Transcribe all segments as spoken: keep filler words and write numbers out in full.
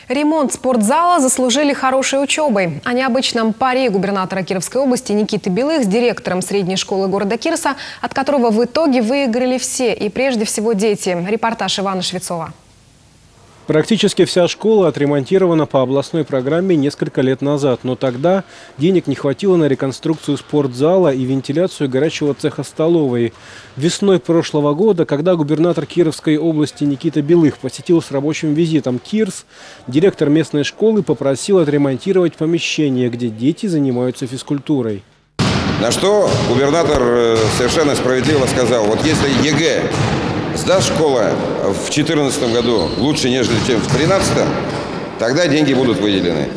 Ремонт спортзала заслужили хорошей учебой. О необычном паре губернатора Кировской области Никиты Белых с директором средней школы города Кирса, от которого в итоге выиграли все, и прежде всего дети. Репортаж Ивана Швецова. Практически вся школа отремонтирована по областной программе несколько лет назад. Но тогда денег не хватило на реконструкцию спортзала и вентиляцию горячего цеха столовой. Весной прошлого года, когда губернатор Кировской области Никита Белых посетил с рабочим визитом Кирс, директор местной школы попросил отремонтировать помещение, где дети занимаются физкультурой. На что губернатор совершенно справедливо сказал: вот если ЕГЭ сдаст школа в две тысячи четырнадцатом году лучше, нежели чем в две тысячи тринадцатом, тогда деньги будут выделены.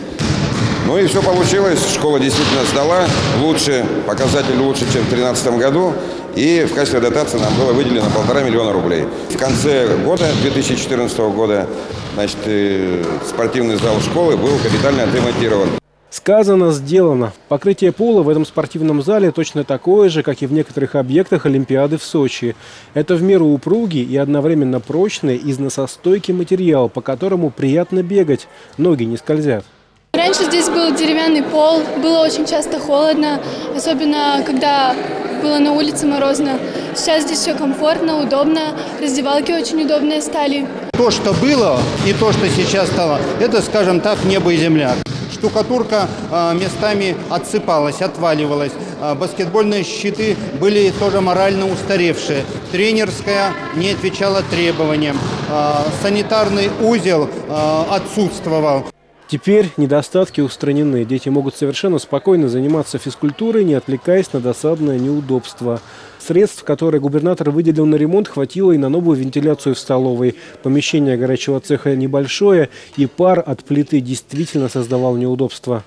Ну и все получилось. Школа действительно сдала лучше, показатель лучше, чем в две тысячи тринадцатом году. И в качестве дотации нам было выделено полтора миллиона рублей. В конце года, две тысячи четырнадцатого года, значит, спортивный зал школы был капитально отремонтирован. Сказано, сделано. Покрытие пола в этом спортивном зале точно такое же, как и в некоторых объектах Олимпиады в Сочи. Это в меру упругий и одновременно прочный, износостойкий материал, по которому приятно бегать, ноги не скользят. Раньше здесь был деревянный пол, было очень часто холодно, особенно когда было на улице морозно. Сейчас здесь все комфортно, удобно, раздевалки очень удобные стали. То, что было, и то, что сейчас стало, это, скажем так, небо и земля. Штукатурка э, местами отсыпалась, отваливалась. Э, баскетбольные щиты были тоже морально устаревшие. Тренерская не отвечала требованиям. Э, санитарный узел э, отсутствовал. Теперь недостатки устранены. Дети могут совершенно спокойно заниматься физкультурой, не отвлекаясь на досадное неудобство. Средств, которые губернатор выделил на ремонт, хватило и на новую вентиляцию в столовой. Помещение горячего цеха небольшое, и пар от плиты действительно создавал неудобства.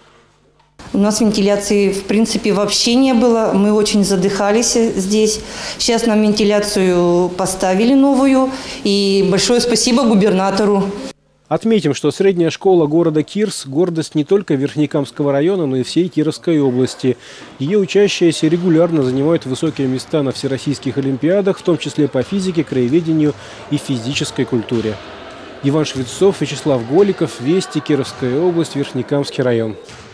У нас вентиляции, в принципе, вообще не было. Мы очень задыхались здесь. Сейчас нам вентиляцию поставили новую. И большое спасибо губернатору. Отметим, что средняя школа города Кирс – гордость не только Верхнекамского района, но и всей Кировской области. Ее учащиеся регулярно занимают высокие места на всероссийских олимпиадах, в том числе по физике, краеведению и физической культуре. Иван Швецов, Вячеслав Голиков, Вести, Кировская область, Верхнекамский район.